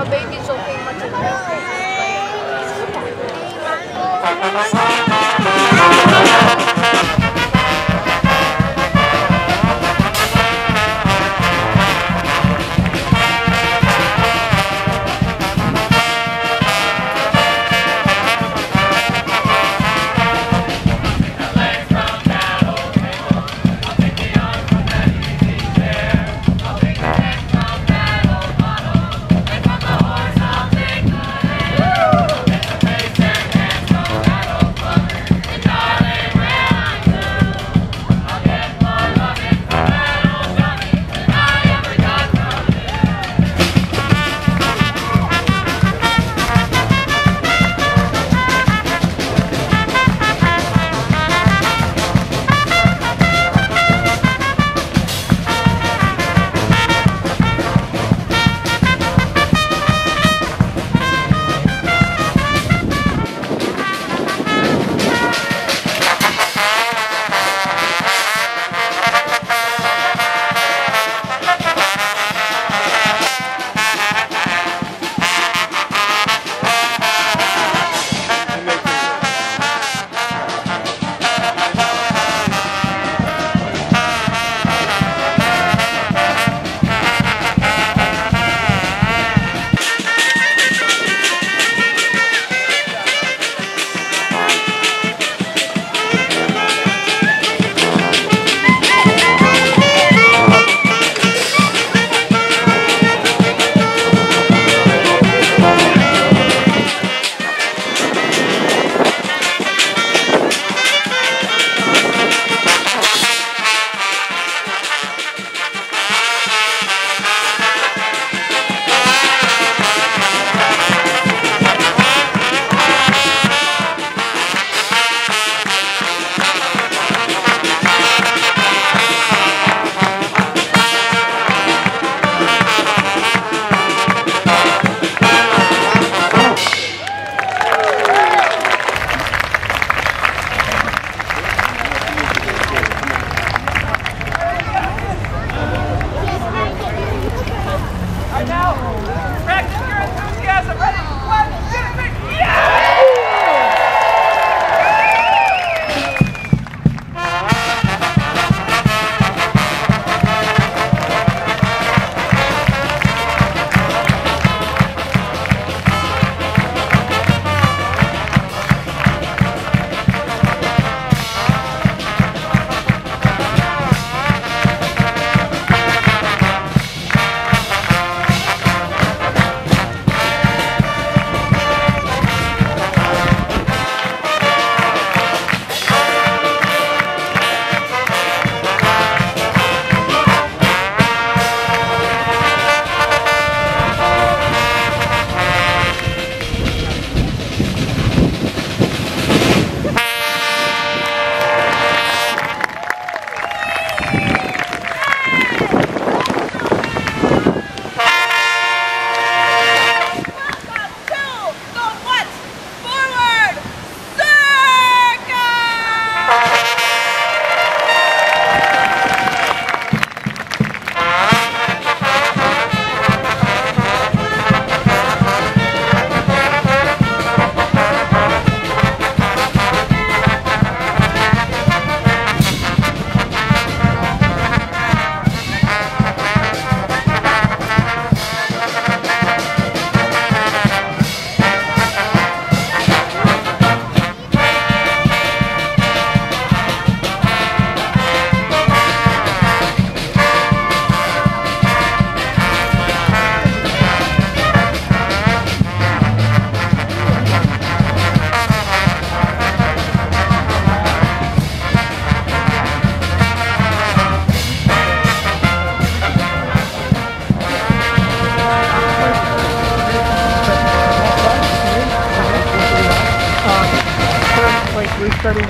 babies don't pay much attention. restarting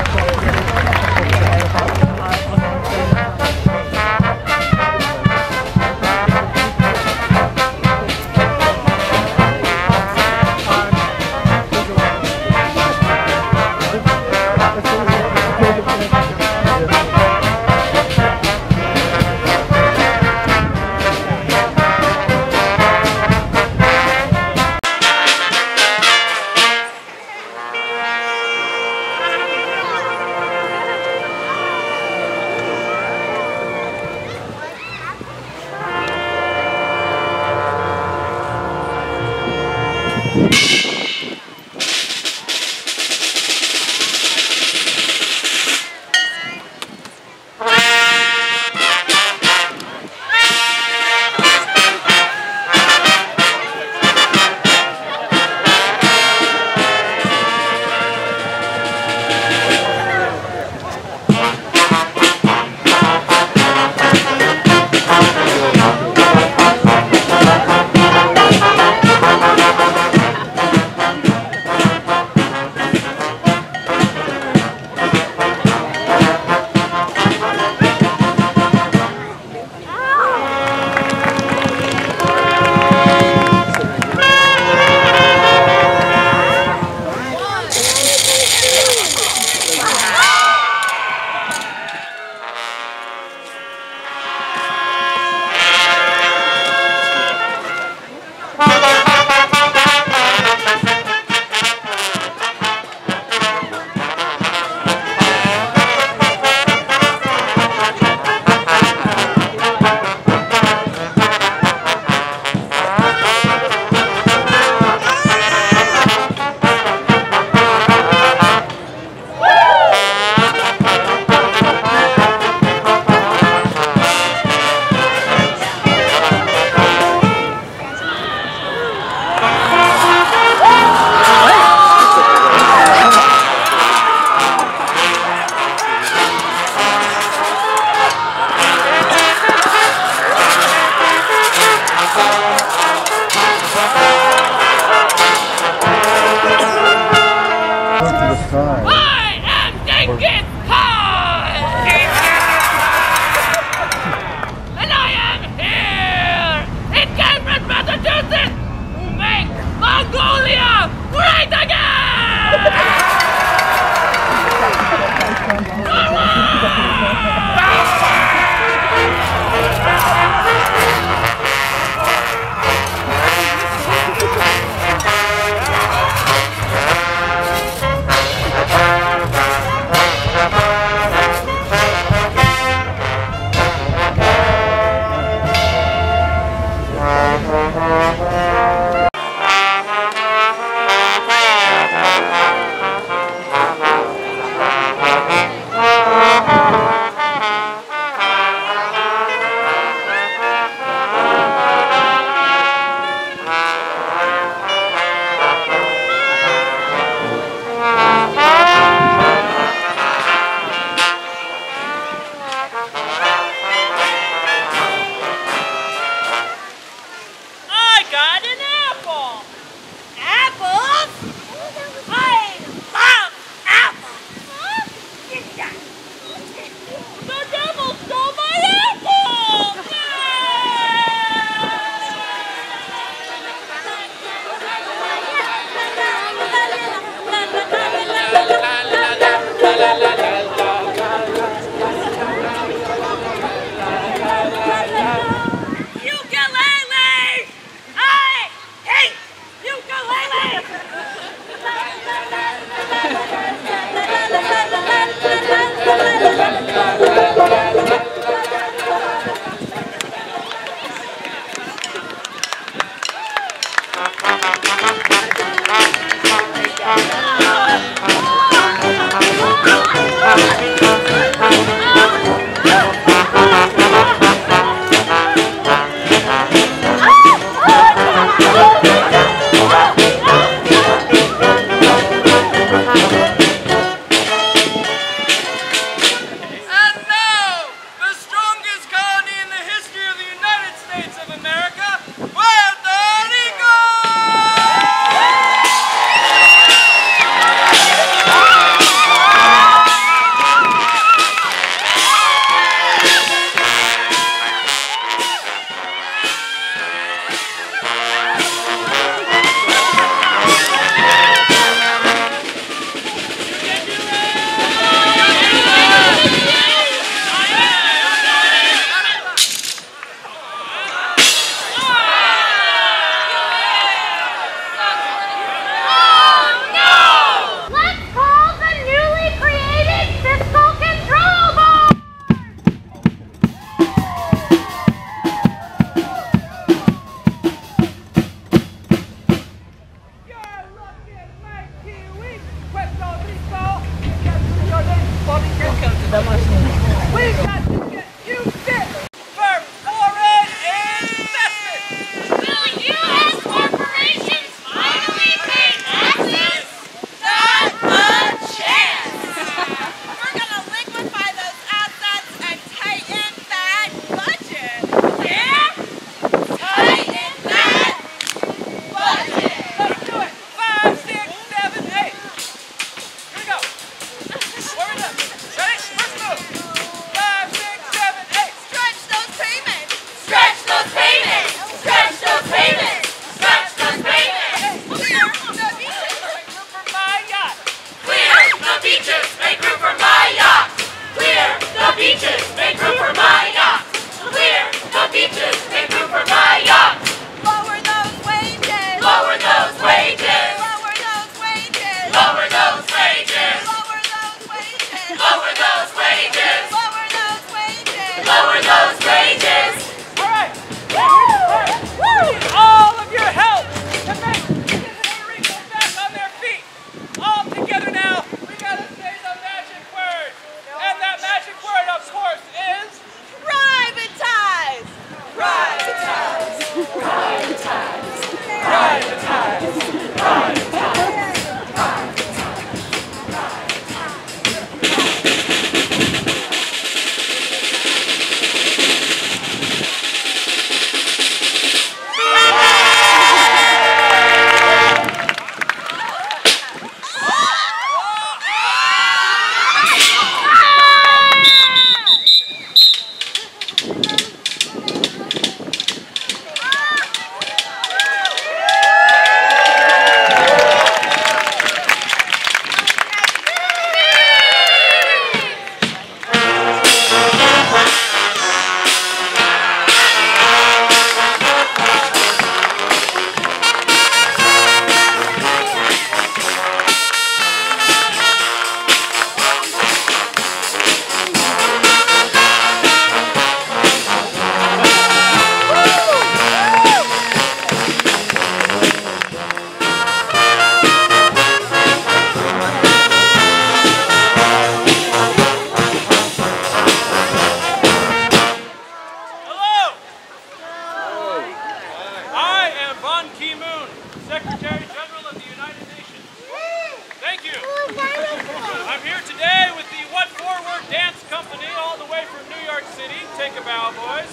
Moon, Secretary General of the United Nations. Thank you. I'm here today with the What Forward Dance Company all the way from New York City. Take a bow, boys.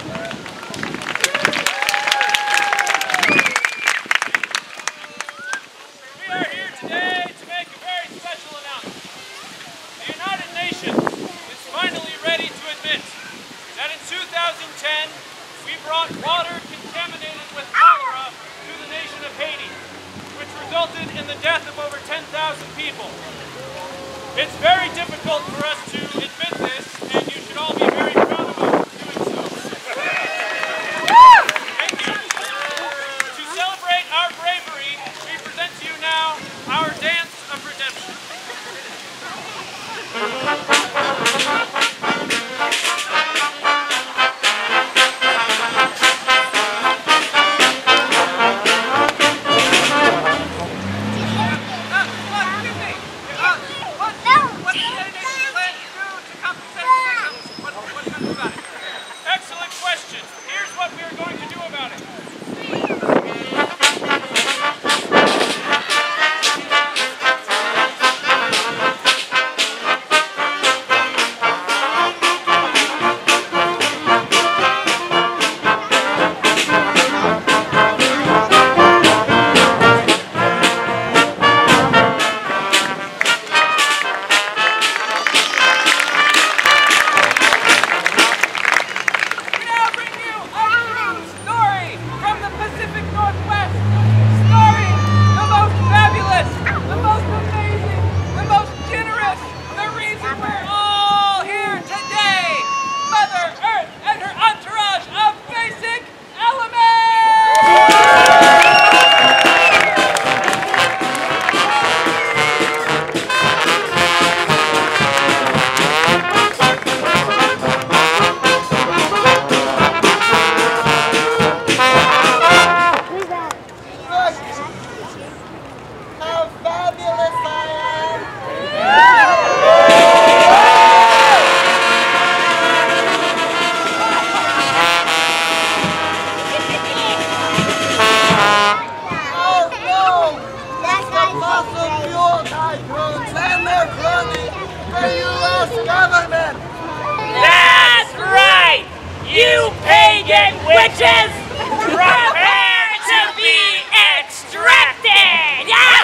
We are here today to make a very special announcement. The United Nations is finally ready to admit that in 2010 we brought water contaminated with cholera to the nation of Haiti, which resulted in the death of over 10,000 people. It's very difficult for us to admit this, and you should all be very proud of us for doing so. Thank you. To celebrate our bravery, we present to you now our Dance of Redemption. Excellent question. Here's what we are going to do about it. That's right! You pagan witches! Prepare to be extracted!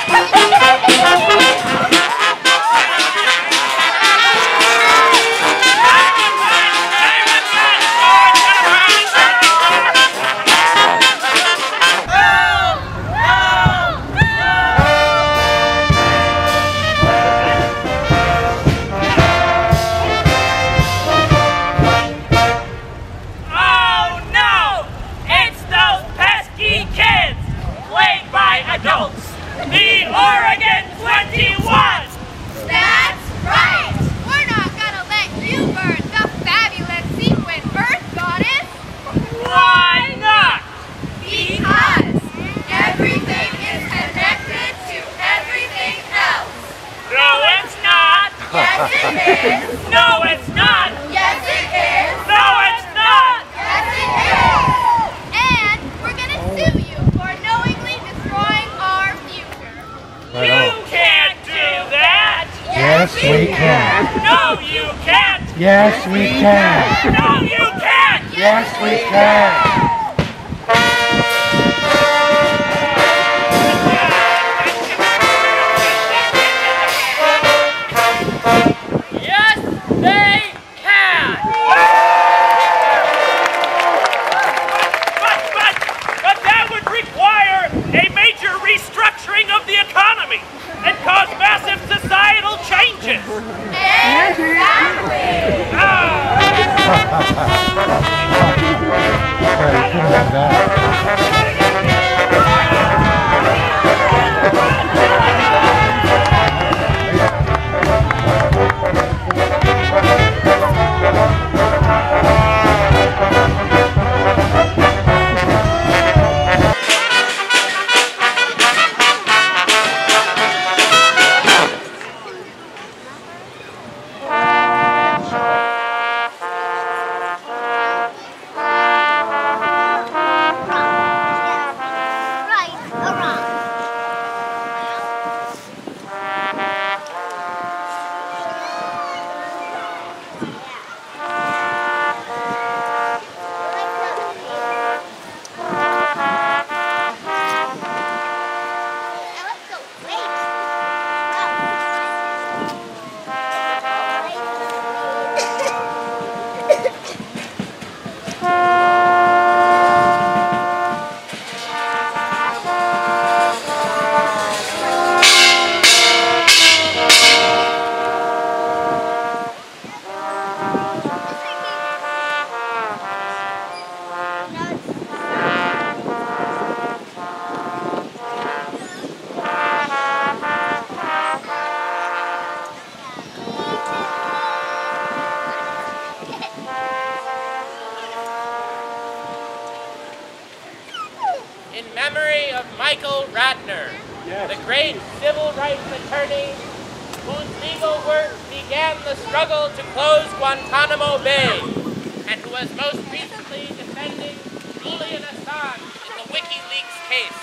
Adults, the Oregon 21! That's right! We're not gonna let you burn the fabulous sequin Earth Goddess! Why not? Because everything is connected to everything else! No, it's not! Yes, it is! No, it's not! Yes, it is! No, it's not! Yes, it is! And we're gonna sue you for knowingly destroying our future! You can't do that! Yes, we can. No, you can't! Yes, we can. No, you can't! Yes, we can. Yes, they can! But that would require a major restructuring of the economy and cause massive societal changes. Exactly! Michael Ratner, the great civil rights attorney whose legal work began the struggle to close Guantanamo Bay, and who was most recently defending Julian Assange in the WikiLeaks case.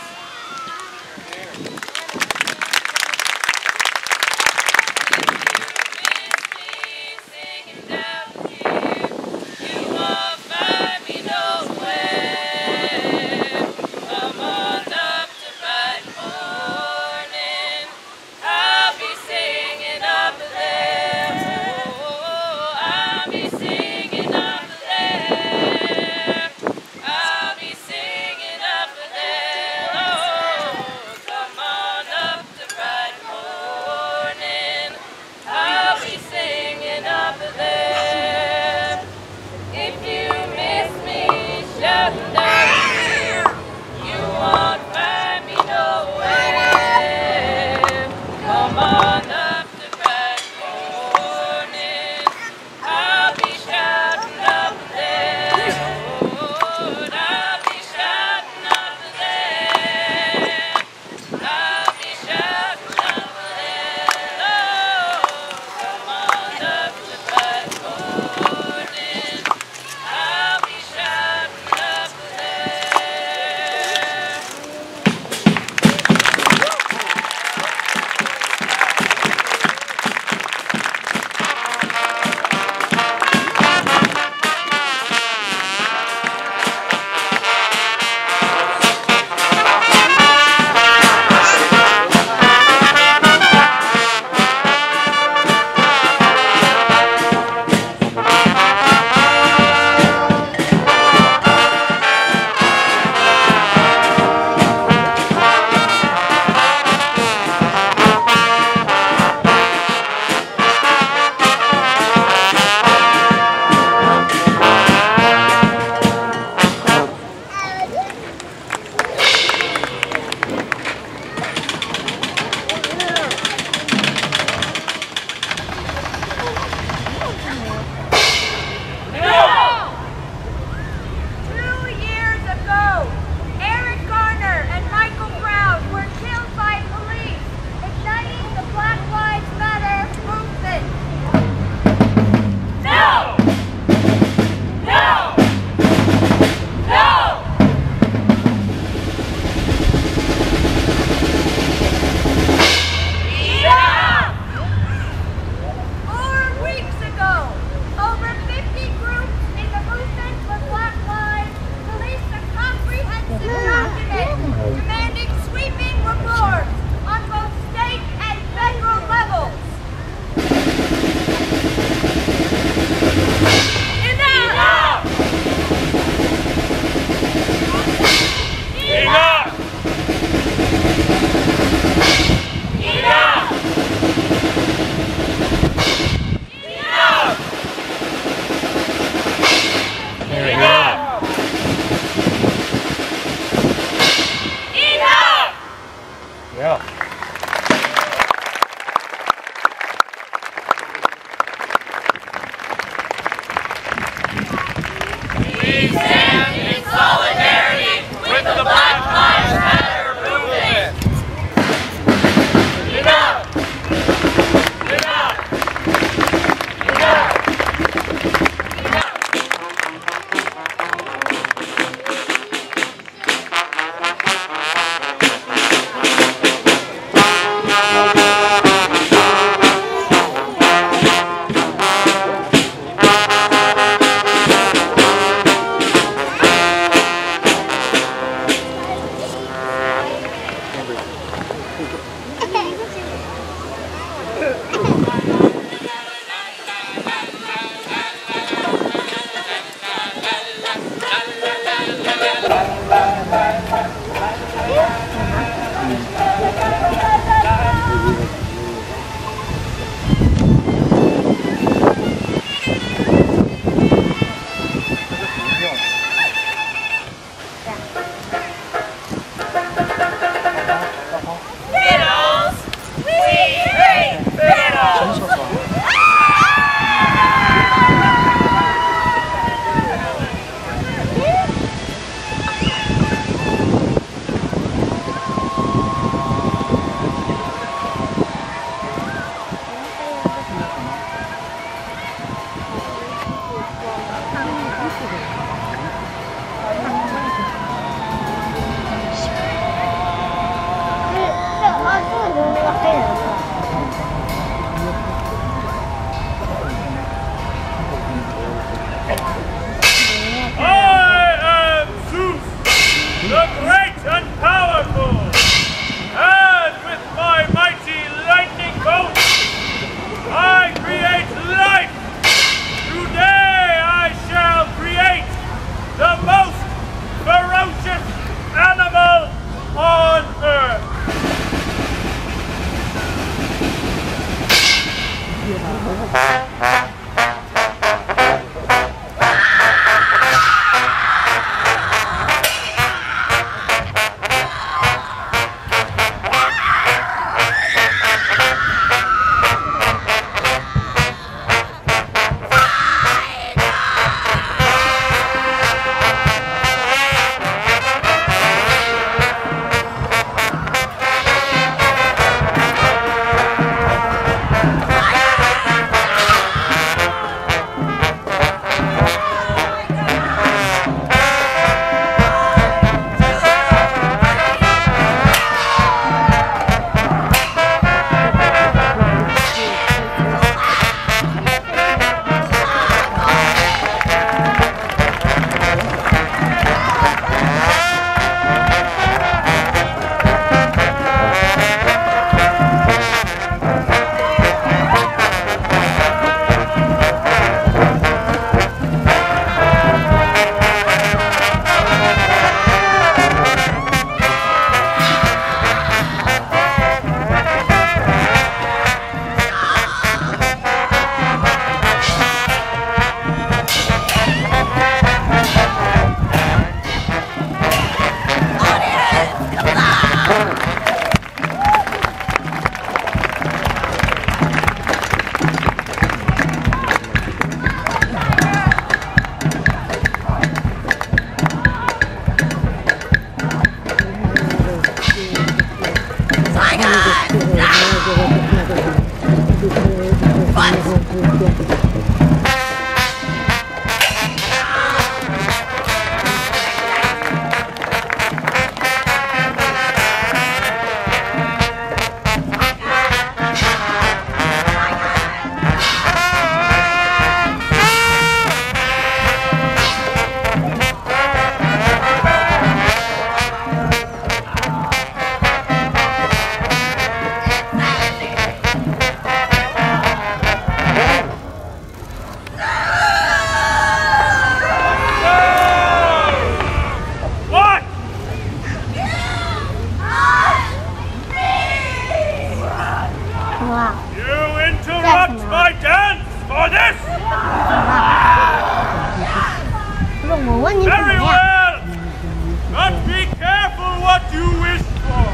Very well! But be careful what you wish for.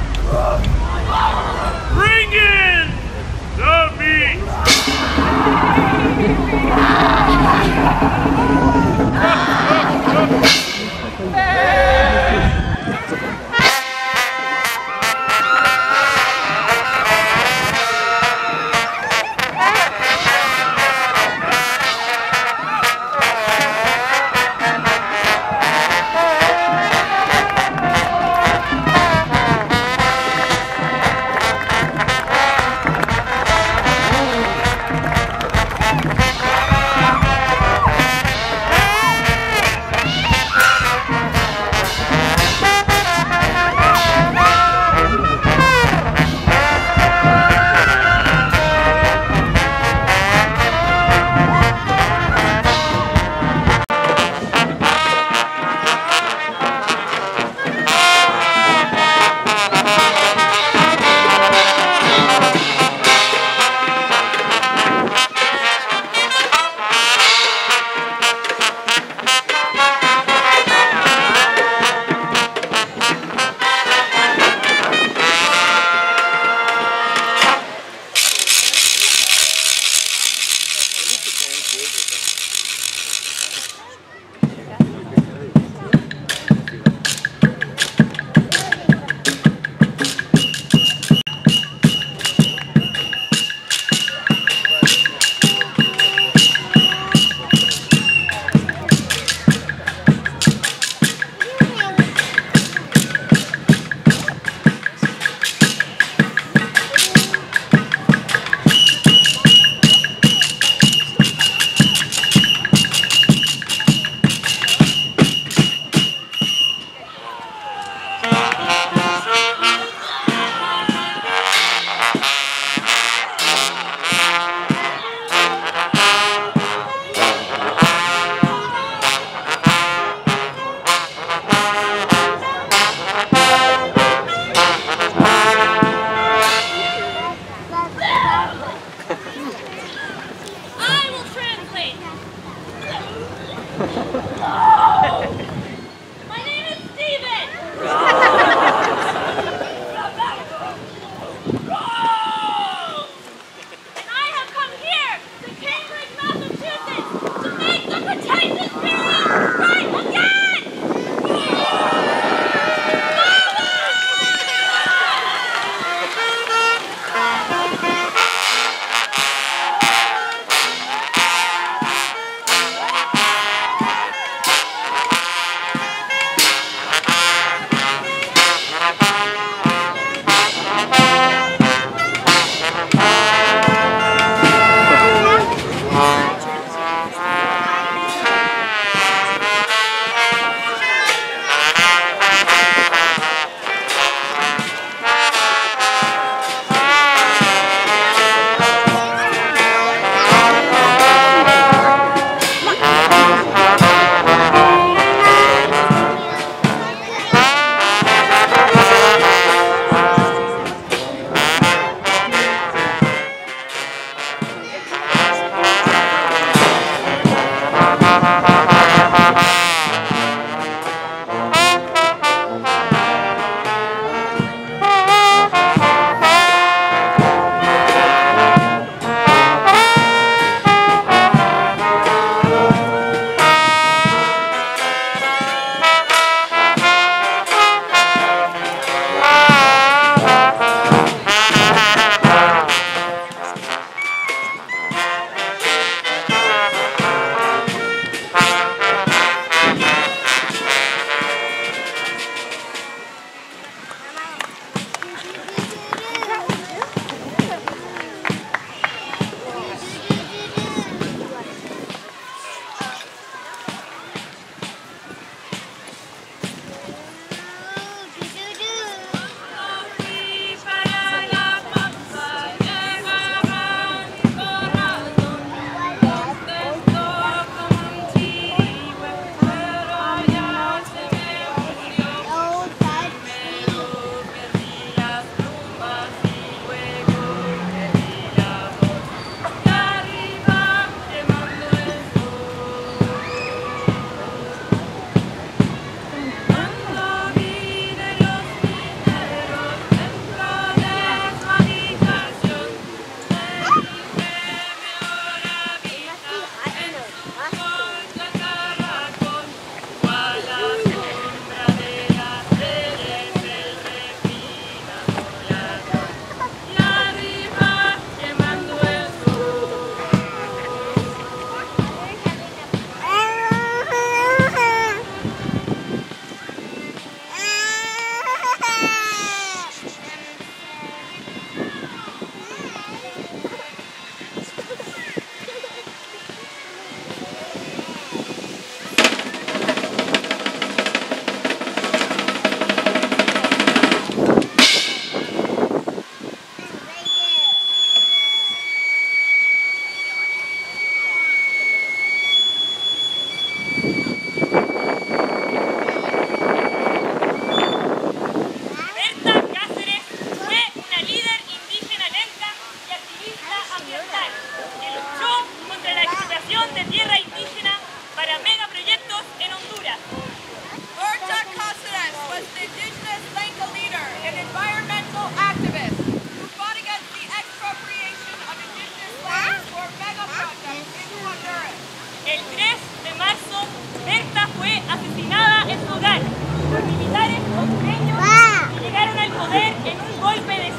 Bring in the meat!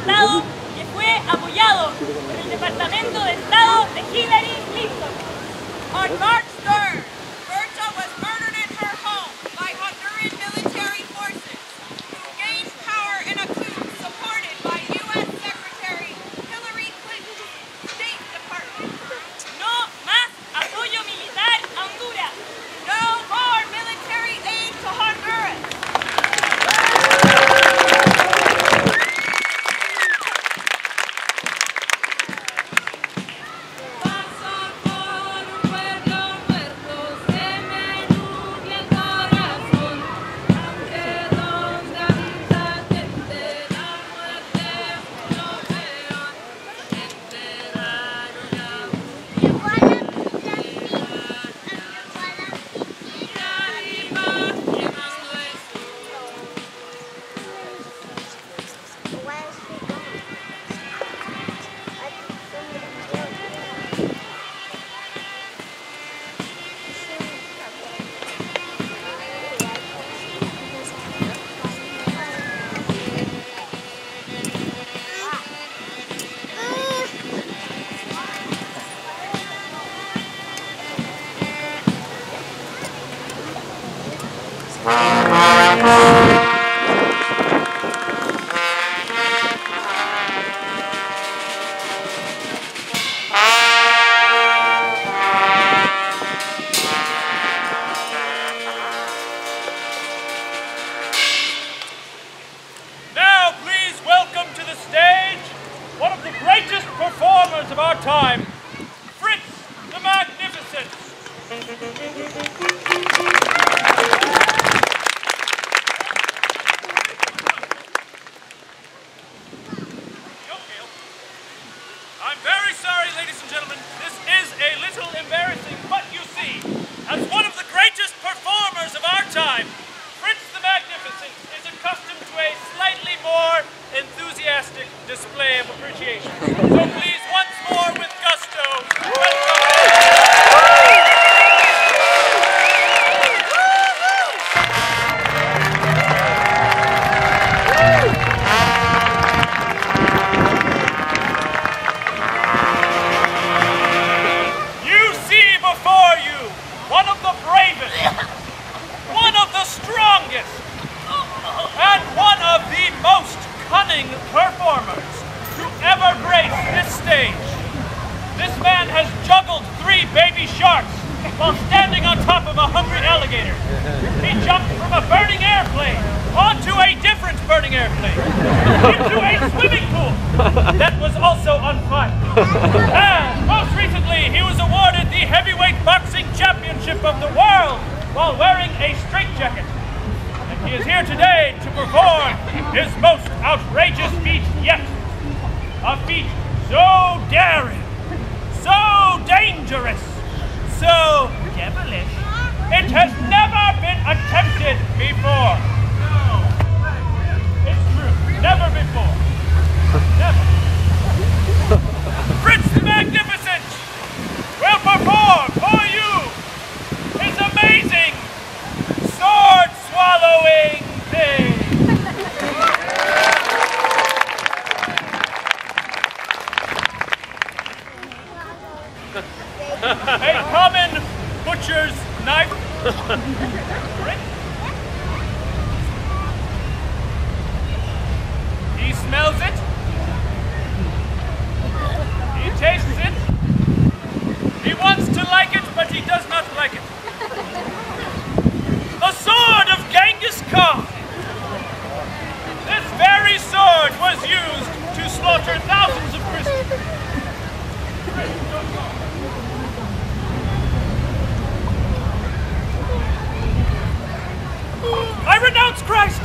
Estado que fue apoyado por el Departamento de Estado de Hillary Clinton. On March 3rd, Berta was murdered in her home by Honduran military forces who gained power in a coup supported by U.S. Secretary Hillary Clinton's State Department. No más apoyo militar a Honduras. No more military aid to Honduras. Now, please welcome to the stage one of the greatest performers of our time, Fritz the Magnificent. I'm very sorry, ladies and gentlemen. This is a little embarrassing, but you see, as one of the greatest performers of our time, Fritz the Magnificent is accustomed to a slightly more enthusiastic display of appreciation. So please, once more with gusto, you see before you one of the bravest, one of the strongest, and one of the most cunning performers to ever grace this stage. This man has juggled 3 baby sharks while standing on top of a hungry alligator. He jumped from a burning airplane onto a different burning airplane into a swimming pool that was also on fire. And most recently, he was awarded the heavyweight boxing championship of the world while wearing a straitjacket. And he is here today to perform his most outrageous feat yet. A feat so daring, so dangerous, so devilish, it has never been attempted before. It's true, never before. Never. Fritz the Magnificent will perform for you his amazing sword-swallowing thing. A common butcher's knife. He smells it. He tastes it. He wants to like it, but he does not like it. The sword of Genghis Khan. This very sword was used to slaughter thousands of Christians. I renounce Christ!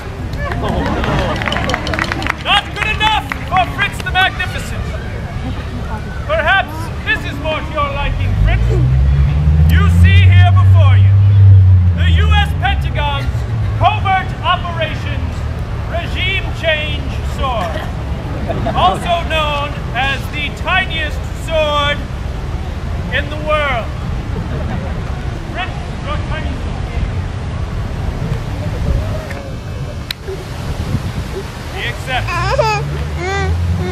Not good enough for Fritz the Magnificent. Perhaps this is more to your liking, Fritz. You see here before you the U.S. Pentagon's Covert Operations Regime Change Sword, also known as the tiniest sword in the world. Fritz, your tiny sword. He accepts.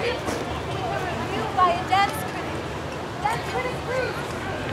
Reviewed by a dance critic. Dance critic, please.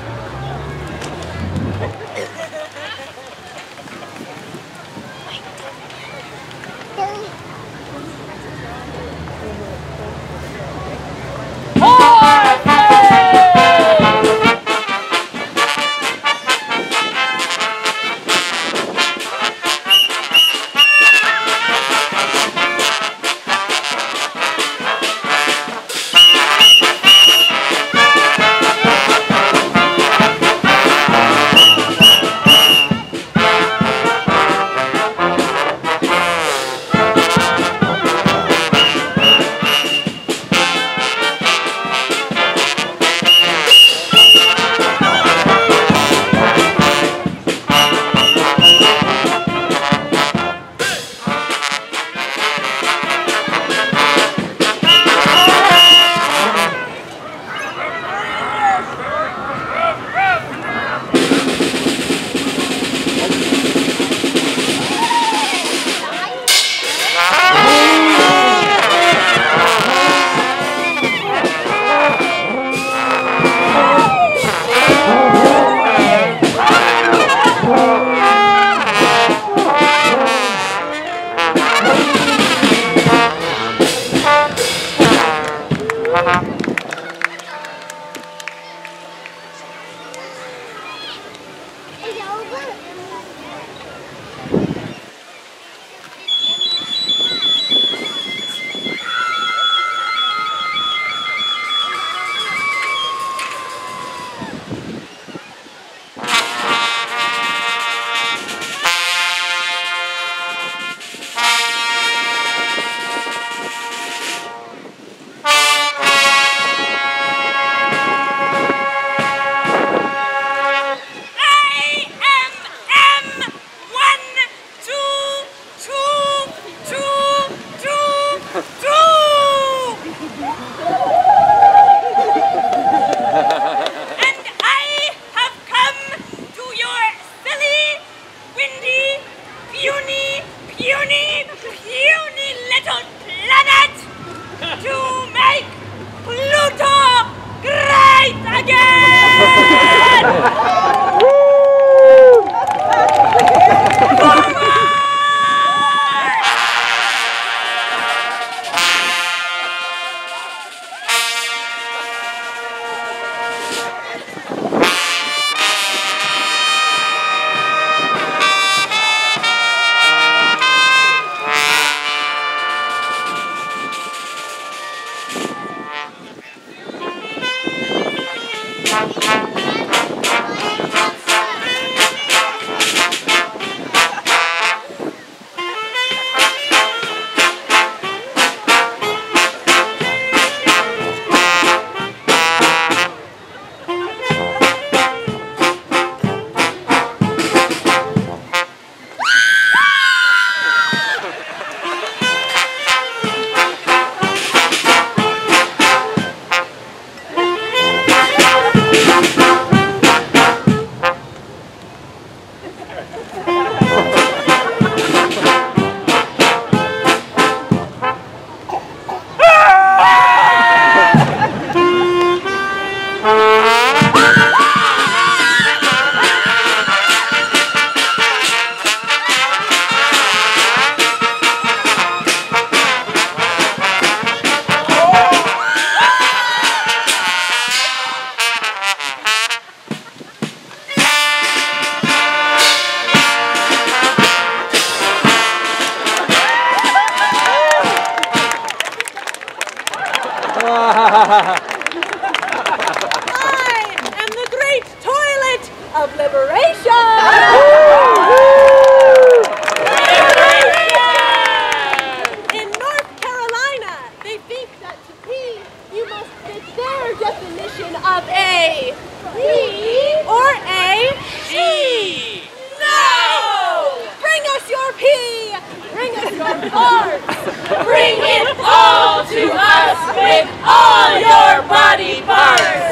I am the great toilet of liberation! In North Carolina, they think that to pee, you must fit their definition of a he or a she. No! Bring us your pee! Bring us your farts! Bring it all to us with all your body parts!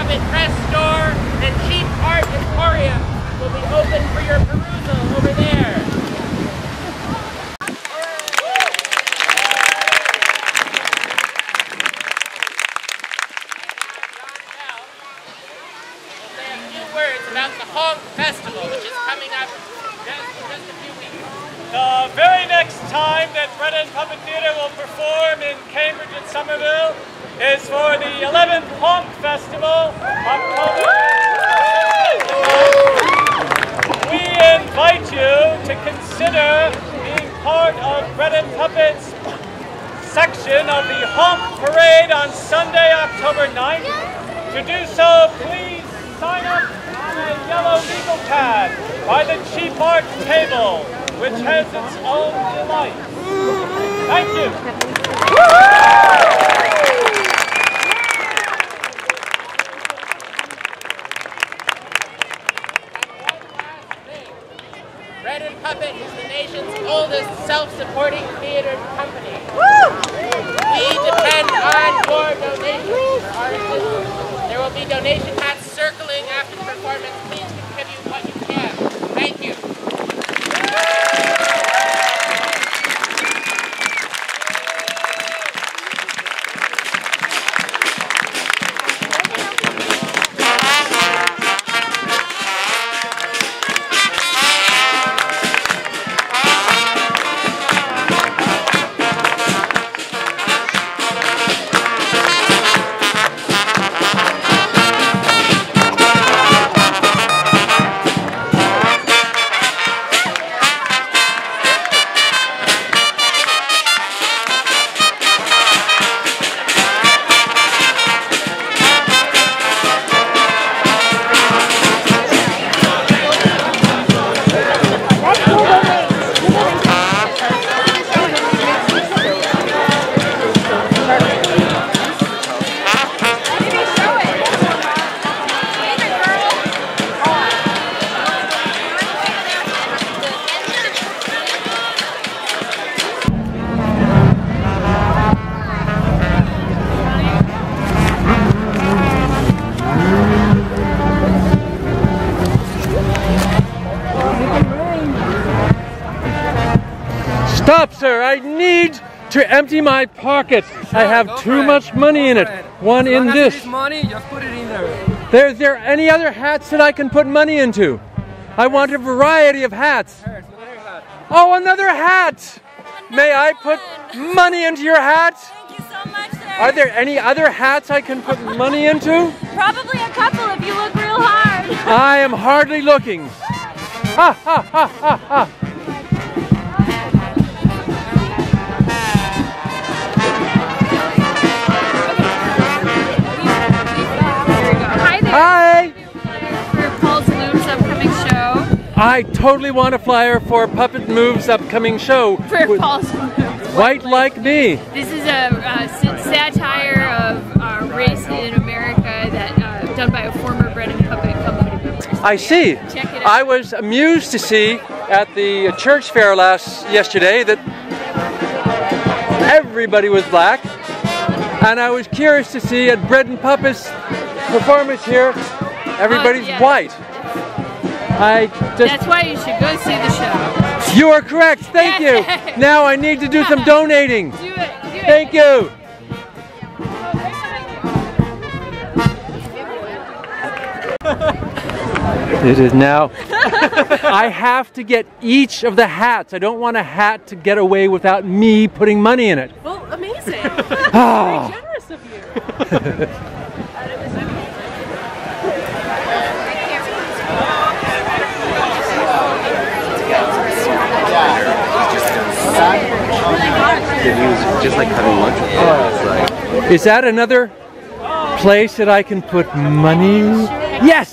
private press store and cheap art emporium will be open for your perusal over there. About the Honk Festival, which is coming up just a few weeks. The very next time that Bread and Puppet Theater will perform in Cambridge and Somerville is for the 11th Honk Festival, October. We invite you to consider being part of Bread and Puppet's section of the Honk Parade on Sunday, October 9th. To do so, please sign up a yellow legal pad by the cheap art table, which has its own delight. Thank you. Bread and Puppet is the nation's oldest self-supporting theater company. We depend on your donations for our existence. There will be donation hats circling after the performance. Please contribute what you can. Thank you. Stop, sir! I need to empty my pockets. I have too much money in it. One in this. Money, just put it in there. Is there any other hats that I can put money into? I want a variety of hats. Oh, another hat! May I put money into your hat? Thank you so much, sir. Are there any other hats I can put money into? Probably a couple if you look real hard. I am hardly looking. Ha ha ha ha ha. Hi! For Paul's Moves upcoming show. I totally want a flyer for Puppet Moves upcoming show. For Paul's Moves. White like me. This is a satire of race in America that done by a former Bread and Puppet company member. I see. Check it out. I was amused to see at the church fair yesterday that everybody was black, and I was curious to see at Bread and Puppet's performance here, everybody's white. That's why you should go see the show. You are correct. Thank you. Now I need to do some donating. Do it. Do it. Thank you. It is now. I have to get each of the hats. I don't want a hat to get away without me putting money in it. Well, amazing. Ah. Very generous of you. Just like having lunch with him. Is that another place that I can put money? Yes!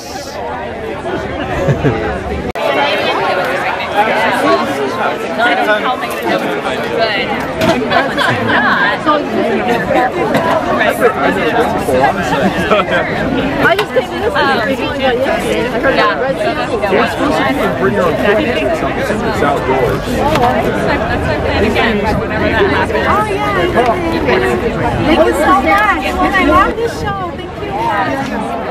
I just came to this one. I heard about Red Sea. Bring your own food. It's outdoors. That's my plan again, whenever that happens. Oh, yeah. Thank you so much. And I love this show. Thank you. hat.